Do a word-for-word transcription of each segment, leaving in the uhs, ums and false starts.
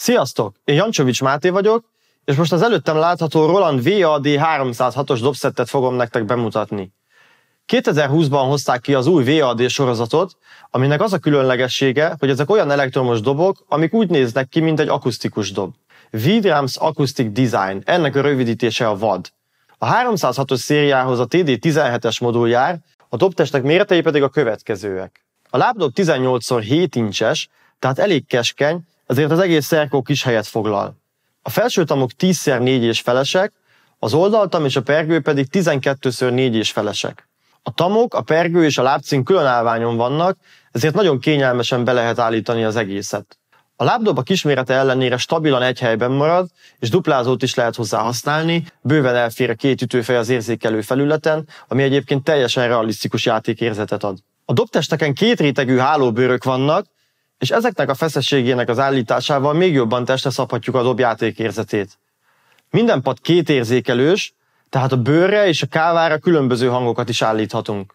Sziasztok! Én Jancsovics Máté vagyok, és most az előttem látható Roland vé á dé háromszázhatos dobszettet fogom nektek bemutatni. kétezer-húszban hozták ki az új vé á dé sorozatot, aminek az a különlegessége, hogy ezek olyan elektromos dobok, amik úgy néznek ki, mint egy akusztikus dob. V-Drums Acoustic Design, ennek a rövidítése a vé á dé. A háromszázhatos szériához a té dé tizenhetes modul jár, a dobtestek méretei pedig a következőek. A lábdob tizennyolc szor hét incses, tehát elég keskeny, ezért az egész szerkó kis helyet foglal. A felső tamok tíz szer négy és felesek, az oldaltam és a pergő pedig tizenkettő szor négy és felesek. A tamok, a pergő és a lábcím külön állványon vannak, ezért nagyon kényelmesen be lehet állítani az egészet. A lábdob a kismérete ellenére stabilan egy helyben marad, és duplázót is lehet hozzá használni, bőven elfér a két ütőfej az érzékelő felületen, ami egyébként teljesen realisztikus játékérzetet ad. A dobtesteken két rétegű hálóbőrök vannak, és ezeknek a feszességének az állításával még jobban testre szabhatjuk a dob játékérzetét. Minden pad két érzékelős, tehát a bőrre és a kávára különböző hangokat is állíthatunk.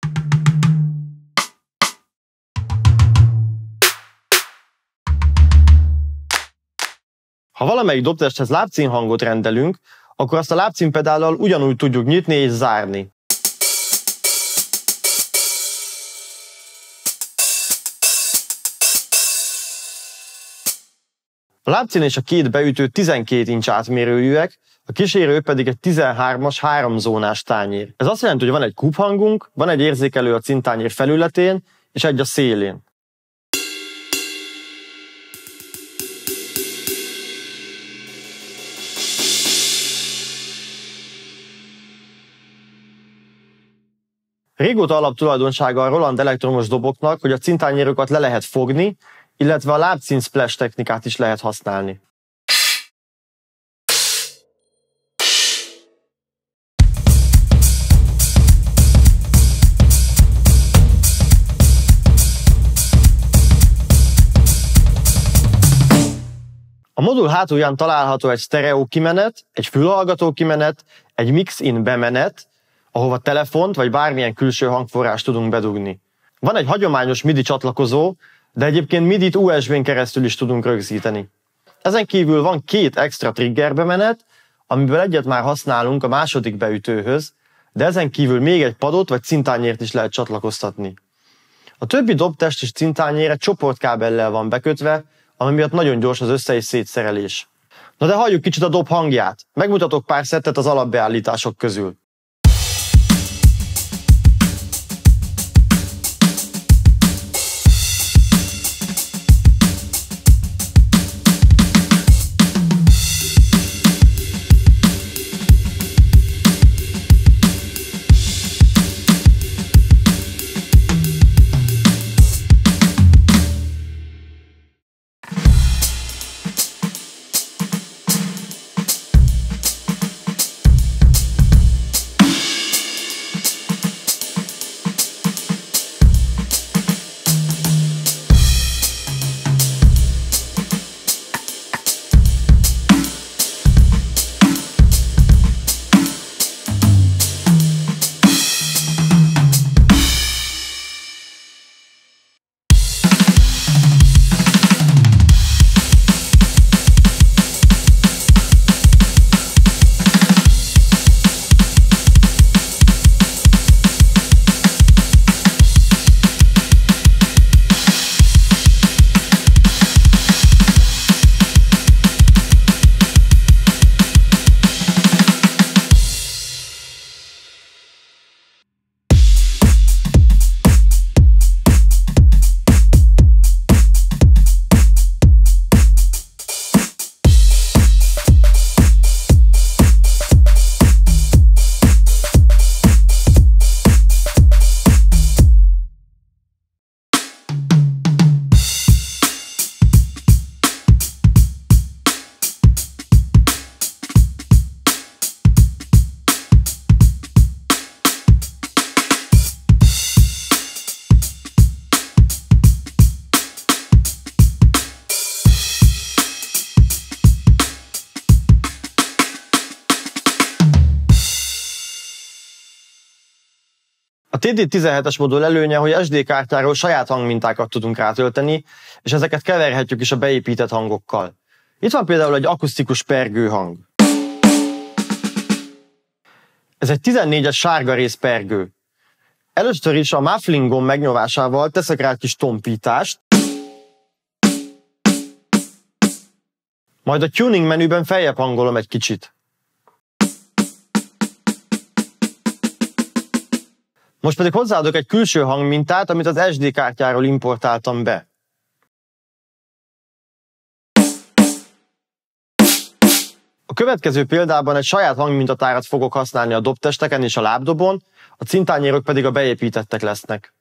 Ha valamelyik dobtesthez lábcímhangot rendelünk, akkor azt a lábcímpedállal ugyanúgy tudjuk nyitni és zárni. A lábcím és a két beütő tizenkét incs átmérőjűek, a kísérő pedig egy tizenhármas háromzónás tányér. Ez azt jelenti, hogy van egy kubhangunk, van egy érzékelő a címtányér felületén, és egy a szélén. Régóta alaptulajdonsága a Roland elektromos doboknak, hogy a címtányérokat le lehet fogni, illetve a lábcím splash technikát is lehet használni. A modul hátulján található egy sztereó kimenet, egy fülhallgató kimenet, egy mix-in bemenet, ahova telefont vagy bármilyen külső hangforrást tudunk bedugni. Van egy hagyományos midi csatlakozó, de egyébként midit u es bén keresztül is tudunk rögzíteni. Ezen kívül van két extra trigger bemenet, amiből egyet már használunk a második beütőhöz, de ezen kívül még egy padot vagy címtányért is lehet csatlakoztatni. A többi dobtest és címtányére csoportkábellel van bekötve, ami miatt nagyon gyors az össze- és szétszerelés. Na de halljuk kicsit a dob hangját. Megmutatok pár szettet az alapbeállítások közül. A té dé tizenhetes modul előnye, hogy es dé kártyáról saját hangmintákat tudunk rátölteni, és ezeket keverhetjük is a beépített hangokkal. Itt van például egy akusztikus pergőhang. Ez egy tizennégyes sárga rész pergő. Először is a muffling gomb megnyomásával teszek rá egy kis tompítást, majd a tuning menüben feljebb hangolom egy kicsit. Most pedig hozzáadok egy külső hangmintát, amit az es dé kártyáról importáltam be. A következő példában egy saját hangmintatárat fogok használni a dobtesteken és a lábdobon, a cintányérok pedig a beépítettek lesznek.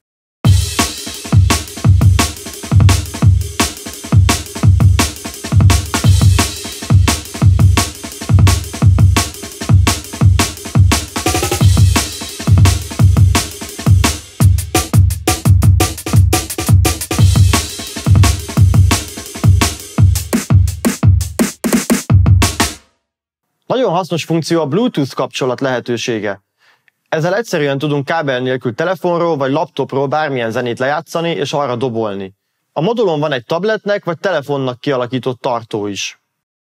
Nagyon hasznos funkció a Bluetooth kapcsolat lehetősége. Ezzel egyszerűen tudunk kábel nélkül telefonról vagy laptopról bármilyen zenét lejátszani és arra dobolni. A modulon van egy tabletnek vagy telefonnak kialakított tartó is.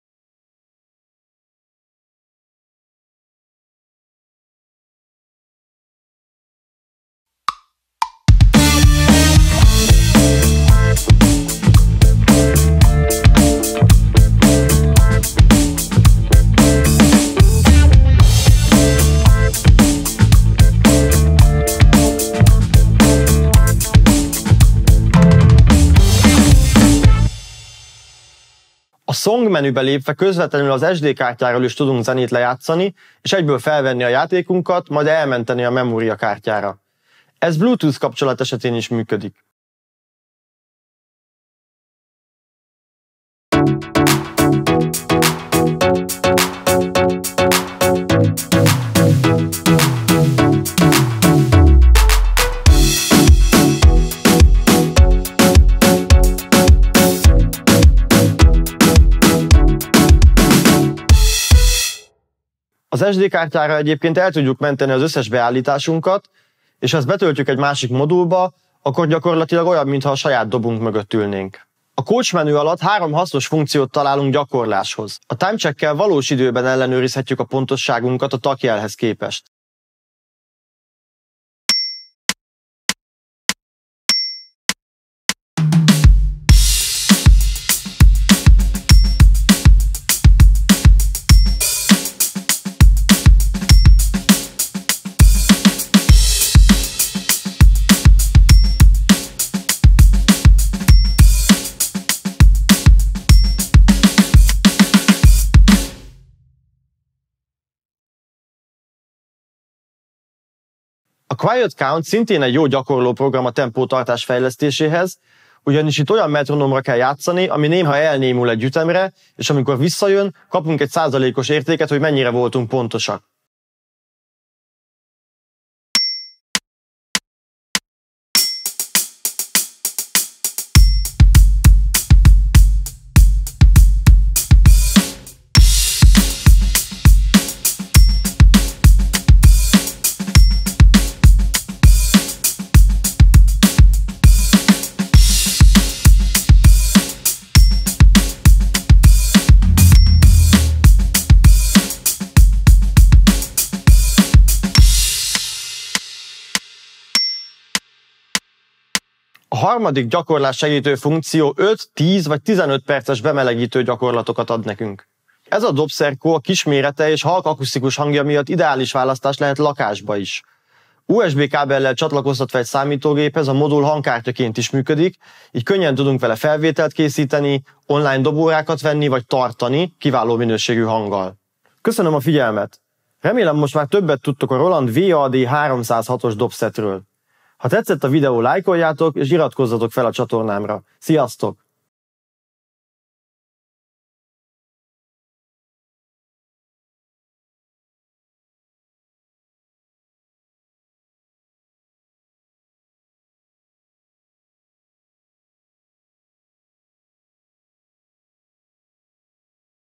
A Song menübe lépve közvetlenül az es dé kártyáról is tudunk zenét lejátszani, és egyből felvenni a játékunkat, majd elmenteni a memóriakártyára. Ez Bluetooth kapcsolat esetén is működik. Az es dé kártyára egyébként el tudjuk menteni az összes beállításunkat, és ha ezt betöltjük egy másik modulba, akkor gyakorlatilag olyan, mintha a saját dobunk mögött ülnénk. A coach menü alatt három hasznos funkciót találunk gyakorláshoz. A time check-kel valós időben ellenőrizhetjük a pontosságunkat a takjelhez képest. A Quiet Count szintén egy jó gyakorló program a tempótartás fejlesztéséhez, ugyanis itt olyan metronomra kell játszani, ami néha elnémul egy ütemre, és amikor visszajön, kapunk egy százalékos értéket, hogy mennyire voltunk pontosak. A harmadik gyakorlás segítő funkció öt, tíz vagy tizenöt perces bemelegítő gyakorlatokat ad nekünk. Ez a dobszerkó a kismérete és halk akusztikus hangja miatt ideális választás lehet lakásba is. u es bé kábellel csatlakoztatva egy számítógéphez a modul hangkártyaként is működik, így könnyen tudunk vele felvételt készíteni, online dobórákat venni vagy tartani kiváló minőségű hanggal. Köszönöm a figyelmet! Remélem most már többet tudtok a Roland vé á dé háromszázhatos dobszetről. Ha tetszett a videó, lájkoljátok és iratkozzatok fel a csatornámra. Sziasztok!